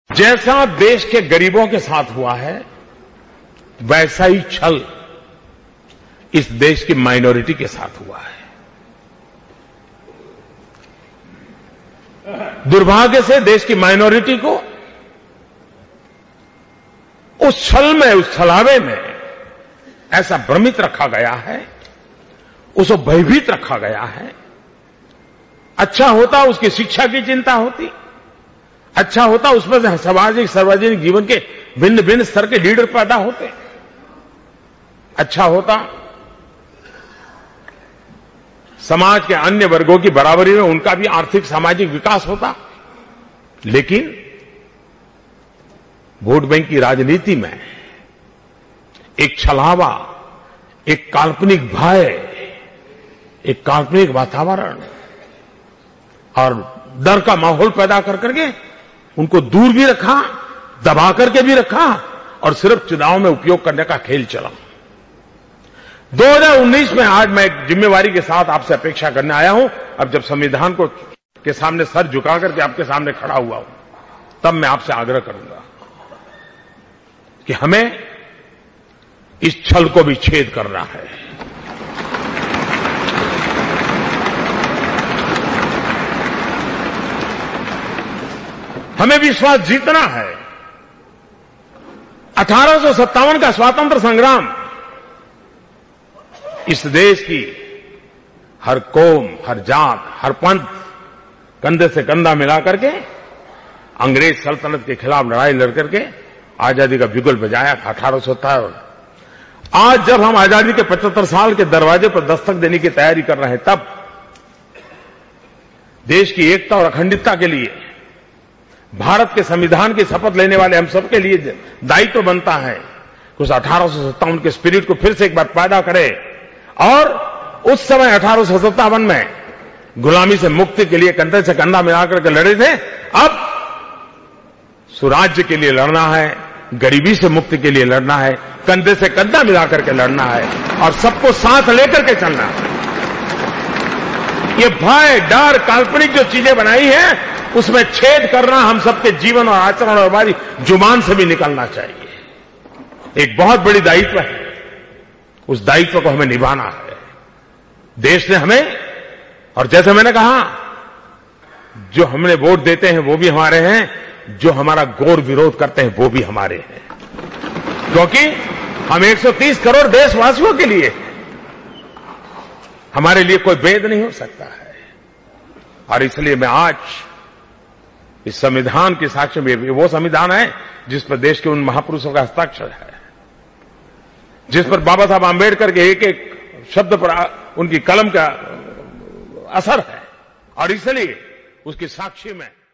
जैसा देश के गरीबों के साथ हुआ है वैसा ही छल इस देश की माइनॉरिटी के साथ हुआ है। दुर्भाग्य से देश की माइनॉरिटी को उस छल में, उस छलावे में ऐसा भ्रमित रखा गया है, उसको भयभीत रखा गया है। अच्छा होता उसकी शिक्षा की चिंता होती, अच्छा होता उसमें से सामाजिक सार्वजनिक जीवन के भिन्न भिन्न स्तर के लीडर पैदा होते, अच्छा होता समाज के अन्य वर्गों की बराबरी में उनका भी आर्थिक सामाजिक विकास होता। लेकिन वोट बैंक की राजनीति में एक छलावा, एक काल्पनिक भय, एक काल्पनिक वातावरण और डर का माहौल पैदा कर करके उनको दूर भी रखा, दबा करके भी रखा और सिर्फ चुनाव में उपयोग करने का खेल चला। 2019 में आज मैं एक जिम्मेवारी के साथ आपसे अपेक्षा करने आया हूं। अब जब संविधान को के सामने सर झुका करके आपके सामने खड़ा हुआ हूं, तब मैं आपसे आग्रह करूंगा कि हमें इस छल को भी छेद करना है। हमें विश्वास जीतना है। 1857 का स्वातंत्र संग्राम इस देश की हर कौम, हर जात, हर पंथ कंधे से कंधा मिला करके अंग्रेज सल्तनत के खिलाफ लड़ाई लड़ करके आजादी का बिगुल बजाया था 1857। आज जब हम आजादी के 75 साल के दरवाजे पर दस्तक देने की तैयारी कर रहे हैं, तब देश की एकता और अखंडता के लिए भारत के संविधान की शपथ लेने वाले हम सबके लिए दायित्व बनता है कि उस 1857 के स्पिरिट को फिर से एक बार पैदा करे। और उस समय 1857 में गुलामी से मुक्ति के लिए कंधे से कंधा मिलाकर के लड़े थे। अब सुराज्य के लिए लड़ना है, गरीबी से मुक्ति के लिए लड़ना है, कंधे से कंधा मिलाकर के लड़ना है और सबको साथ लेकर के चलना है। ये भय, डर, काल्पनिक जो चीजें बनाई है उसमें छेद करना हम सबके जीवन और आचरण और हमारी जुबान से भी निकलना चाहिए। एक बहुत बड़ी दायित्व है, उस दायित्व को हमें निभाना है। देश ने हमें, और जैसे मैंने कहा, जो हमने वोट देते हैं वो भी हमारे हैं, जो हमारा घोर विरोध करते हैं वो भी हमारे हैं, क्योंकि हम 130 करोड़ देशवासियों के लिए, हमारे लिए कोई भेद नहीं हो सकता है। और इसलिए मैं आज इस संविधान के साक्ष्य में, वो संविधान है जिस पर देश के उन महापुरुषों का हस्ताक्षर है, जिस पर बाबा साहब आंबेडकर के एक एक शब्द पर उनकी कलम का असर है, और इसलिए उसकी साक्षी में